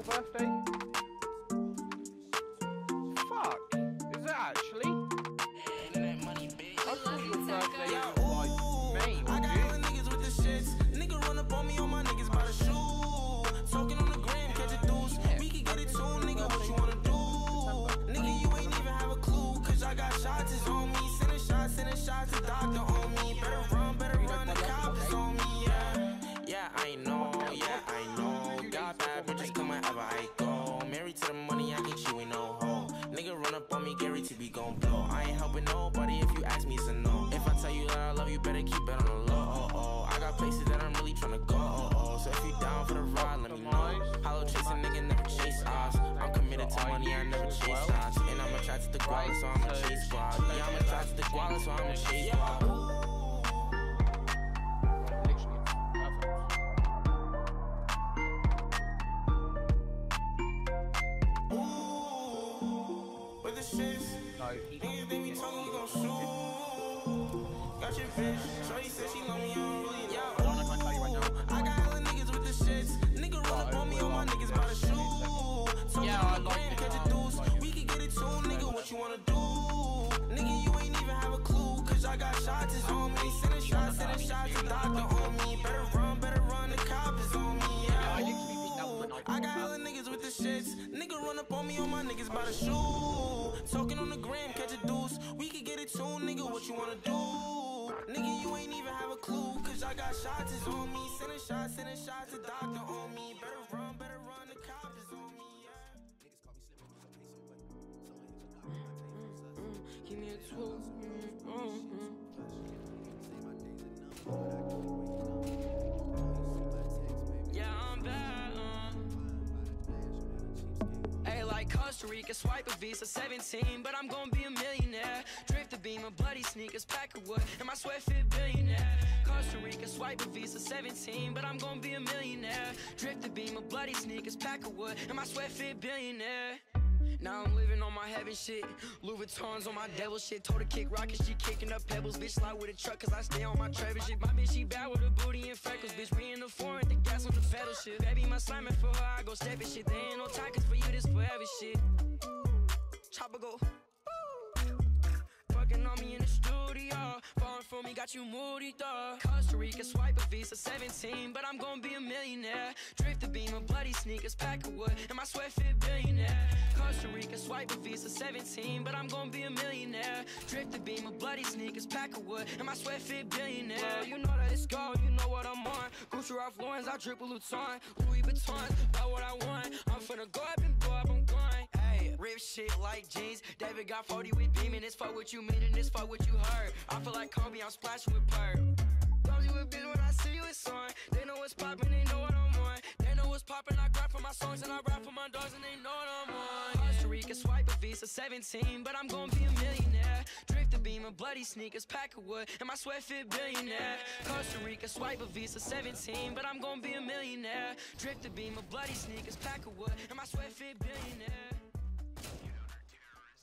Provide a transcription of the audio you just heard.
your birthday? Fuck, is that actually? I thought your birthday was like May or I got hella niggas with the shits. Nigga run up on me, all my niggas by the shoe. Talking on the gram, catch a deuce. We can get it too, nigga, what you wanna do? Nigga, you ain't even have a clue. Cause I got shots, it's on me. Sending shots, the doctor on me. Better run, the cop is on me, yeah. Yeah, I know. Got bad bitches come wherever I go. Married to the money, I ain't you ain't no hoe. Nigga run up on me, Gary T be gon' blow. I ain't helping nobody, if you ask me, it's a no. If I tell you that I love you, better keep it on the low. I got places that I'm really tryna go. So if you down for the ride, let me know. Hollow chasing nigga never chase us. I'm committed to money, I never chase shots. And I'm attracted to guala, so I'ma chase squad. Yeah, I'm attracted to guala, so I'ma chase squad. Niggas, they be talking, you gon' shoot. Got your bitch, shorty said she love me, I don't really know. I got hella niggas with the shits. Nigga run up on me, all my niggas by the shoe. Talking on the gram, catch a deuce. We can get it too, nigga, what you wanna do? Nigga, you ain't even have a clue. Cause I got shots, it's on me. Sending shots, the doctor on me. Better run, the cop is on me, yeah. I got hella niggas with the shits. Nigga run up on me, all my niggas by the shoe. Talking on the gram, catch a deuce. We can get it too, nigga, what you wanna do? Nigga, you ain't even have a clue. Cause I got shots, it's on me. Sending shots, the doctor on me. Better run, the cop is on me, yeah. Niggas call me slipping, give me a tool. Yeah, I'm back. Costa Rica, swipe a Visa, 17, but I'm gonna be a millionaire. Drift a beam of bloody sneakers, pack of wood, and my sweat fit billionaire. Costa Rica, swipe a Visa, 17, but I'm gonna be a millionaire. Drift a beam of bloody sneakers, pack of wood, and my sweat fit billionaire. Now I'm living on my heaven shit. Louis Vuittons on my devil shit. Told her kick rockets, she kicking up pebbles. Bitch slide with a truck cause I stay on my Trevor shit. My bitch, she bad with her booty and freckles. Bitch, we in the foreign, the gas on the pedal shit. Baby, my Simon for her, I go step it shit. There ain't no tacos for you, this forever shit. Chopper go. Fucking on me in the studio. Falling for me, got you moody, dog. Costa Rica, swipe a Visa, 17, but I'm gonna be a millionaire. Drift a beam of bloody sneakers, pack of wood, and my sweat fit billionaire. Costa Rica, swipe a Visa, 17, but I'm gonna be a millionaire. Drift a beam of bloody sneakers, pack of wood, and my sweat fit billionaire. You know that it's gold, you know what I'm on. Gucci Ralph Lauren's, I drip a Luton. Louis Vuittons, buy what I want. I'm finna go up and blow up, I'm going. Hey, rip shit like jeans. David got 40 with beaming. It's fuck what you mean and it's fuck what you heard. I feel like Kobe, I'm splashing with Perk. Love you a bitch when I see you, it's on. They know what's poppin', they know what I'm on. They know what's poppin', I grab for my songs and I rap for my dogs and they know what I'm on. Costa Rica, swipe a Visa, 17, but I'm gonna be a millionaire. Drift a beam of bloody sneakers, pack of wood, and my sweat fit billionaire. Costa Rica, swipe a Visa, 17, but I'm gonna be a millionaire. Drift a beam of bloody sneakers, pack of wood, and my sweat fit billionaire.